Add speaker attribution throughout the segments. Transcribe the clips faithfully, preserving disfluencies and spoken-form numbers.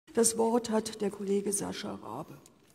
Speaker 1: Das Wort hat der Kollege Sascha Rabe.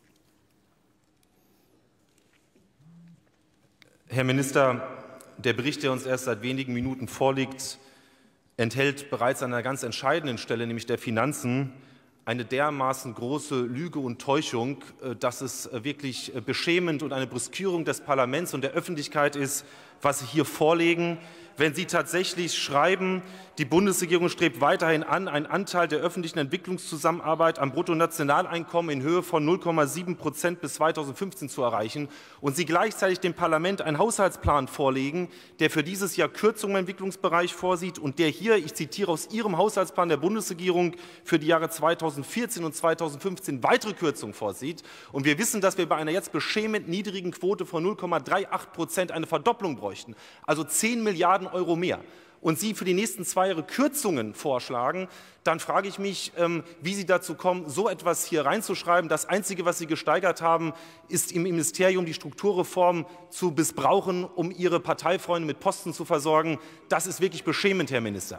Speaker 2: Herr Minister, der Bericht, der uns erst seit wenigen Minuten vorliegt, enthält bereits an einer ganz entscheidenden Stelle, nämlich der Finanzen, eine dermaßen große Lüge und Täuschung, dass es wirklich beschämend und eine Brüskierung des Parlaments und der Öffentlichkeit ist, was Sie hier vorlegen. Wenn Sie tatsächlich schreiben, die Bundesregierung strebt weiterhin an, einen Anteil der öffentlichen Entwicklungszusammenarbeit am Bruttonationaleinkommen in Höhe von null Komma sieben Prozent bis zweitausendfünfzehn zu erreichen und Sie gleichzeitig dem Parlament einen Haushaltsplan vorlegen, der für dieses Jahr Kürzungen im Entwicklungsbereich vorsieht und der hier, ich zitiere aus Ihrem Haushaltsplan der Bundesregierung, für die Jahre zweitausendvierzehn und zweitausendfünfzehn weitere Kürzungen vorsieht. Und wir wissen, dass wir bei einer jetzt beschämend niedrigen Quote von null Komma achtunddreißig Prozent eine Verdopplung bräuchten, also zehn Milliarden Euro mehr, und Sie für die nächsten zwei Jahre Kürzungen vorschlagen, dann frage ich mich, wie Sie dazu kommen, so etwas hier reinzuschreiben. Das Einzige, was Sie gesteigert haben, ist im Ministerium die Strukturreform zu missbrauchen, um Ihre Parteifreunde mit Posten zu versorgen. Das ist wirklich beschämend, Herr Minister.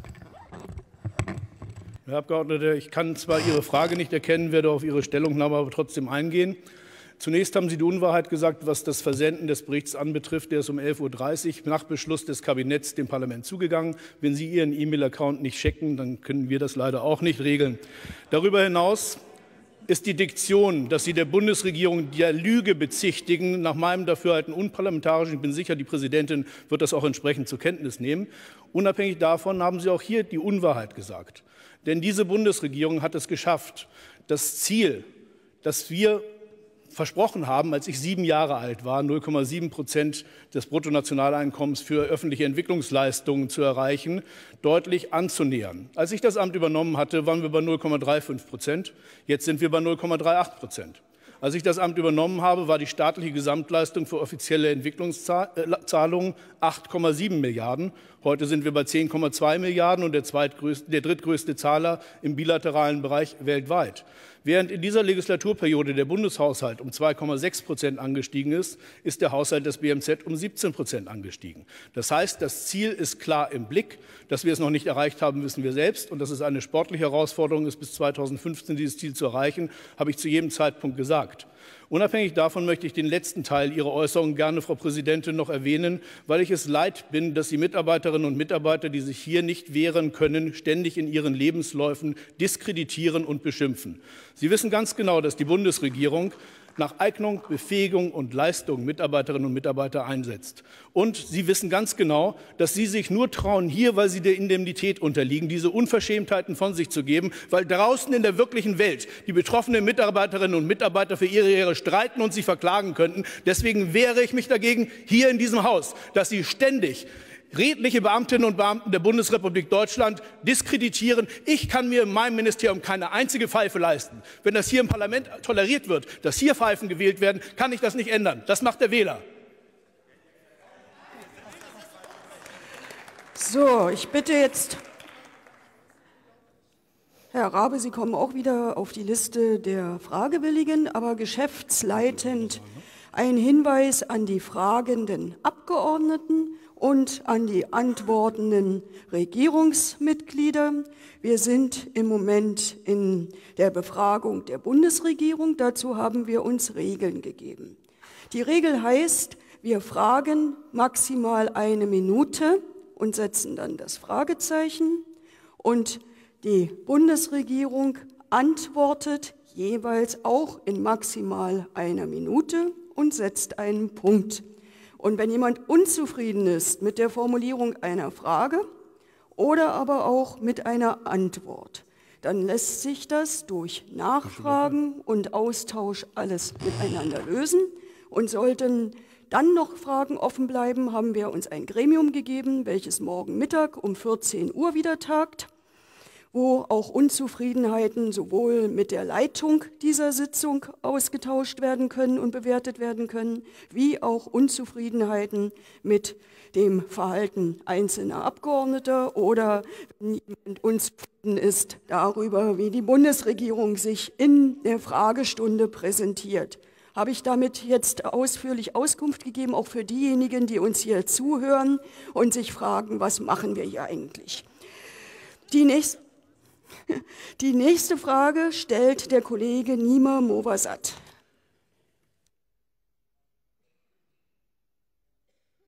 Speaker 3: Herr Abgeordneter, ich kann zwar Ihre Frage nicht erkennen, werde auf Ihre Stellungnahme aber trotzdem eingehen. Zunächst haben Sie die Unwahrheit gesagt, was das Versenden des Berichts anbetrifft. Der ist um elf Uhr dreißig nach Beschluss des Kabinetts dem Parlament zugegangen. Wenn Sie Ihren E-Mail-Account nicht checken, dann können wir das leider auch nicht regeln. Darüber hinaus ist die Diktion, dass Sie der Bundesregierung der Lüge bezichtigen, nach meinem Dafürhalten unparlamentarisch. Ich bin sicher, die Präsidentin wird das auch entsprechend zur Kenntnis nehmen. Unabhängig davon haben Sie auch hier die Unwahrheit gesagt. Denn diese Bundesregierung hat es geschafft, das Ziel, das wir versprochen haben, als ich sieben Jahre alt war, null Komma sieben Prozent des Bruttonationaleinkommens für öffentliche Entwicklungsleistungen zu erreichen, deutlich anzunähern. Als ich das Amt übernommen hatte, waren wir bei null Komma fünfunddreißig Prozent. Jetzt sind wir bei null Komma achtunddreißig Prozent. Als ich das Amt übernommen habe, war die staatliche Gesamtleistung für offizielle Entwicklungszahlungen acht Komma sieben Milliarden. Heute sind wir bei zehn Komma zwei Milliarden und der, zweitgrößte, der drittgrößte Zahler im bilateralen Bereich weltweit. Während in dieser Legislaturperiode der Bundeshaushalt um zwei Komma sechs Prozent angestiegen ist, ist der Haushalt des B M Z um siebzehn Prozent angestiegen. Das heißt, das Ziel ist klar im Blick. Dass wir es noch nicht erreicht haben, wissen wir selbst. Und dass es eine sportliche Herausforderung ist, bis zweitausendfünfzehn dieses Ziel zu erreichen, habe ich zu jedem Zeitpunkt gesagt. Unabhängig davon möchte ich den letzten Teil Ihrer Äußerung gerne, Frau Präsidentin, noch erwähnen, weil ich es leid bin, dass die Mitarbeiterinnen und Mitarbeiter, die sich hier nicht wehren können, ständig in ihren Lebensläufen diskreditieren und beschimpfen. Sie wissen ganz genau, dass die Bundesregierung nach Eignung, Befähigung und Leistung Mitarbeiterinnen und Mitarbeiter einsetzt. Und Sie wissen ganz genau, dass Sie sich nur trauen, hier, weil Sie der Indemnität unterliegen, diese Unverschämtheiten von sich zu geben, weil draußen in der wirklichen Welt die betroffenen Mitarbeiterinnen und Mitarbeiter für ihre Ehre streiten und sich verklagen könnten. Deswegen wehre ich mich dagegen hier in diesem Haus, dass Sie ständig redliche Beamtinnen und Beamten der Bundesrepublik Deutschland diskreditieren. Ich kann mir in meinem Ministerium keine einzige Pfeife leisten. Wenn das hier im Parlament toleriert wird, dass hier Pfeifen gewählt werden, kann ich das nicht ändern. Das macht der Wähler.
Speaker 1: So, ich bitte jetzt, Herr Rabe, Sie kommen auch wieder auf die Liste der Fragewilligen, aber geschäftsleitend ein Hinweis an die fragenden Abgeordneten und an die antwortenden Regierungsmitglieder. Wir sind im Moment in der Befragung der Bundesregierung. Dazu haben wir uns Regeln gegeben. Die Regel heißt, wir fragen maximal eine Minute und setzen dann das Fragezeichen. Und die Bundesregierung antwortet jeweils auch in maximal einer Minute und setzt einen Punkt. Und wenn jemand unzufrieden ist mit der Formulierung einer Frage oder aber auch mit einer Antwort, dann lässt sich das durch Nachfragen und Austausch alles miteinander lösen. Und sollten dann noch Fragen offen bleiben, haben wir uns ein Gremium gegeben, welches morgen Mittag um vierzehn Uhr wieder tagt, wo auch Unzufriedenheiten sowohl mit der Leitung dieser Sitzung ausgetauscht werden können und bewertet werden können, wie auch Unzufriedenheiten mit dem Verhalten einzelner Abgeordneter oder wenn jemand unzufrieden ist darüber, wie die Bundesregierung sich in der Fragestunde präsentiert. Habe ich damit jetzt ausführlich Auskunft gegeben, auch für diejenigen, die uns hier zuhören und sich fragen, was machen wir hier eigentlich? Die nächste Die nächste Frage stellt der Kollege Niemer Moversat.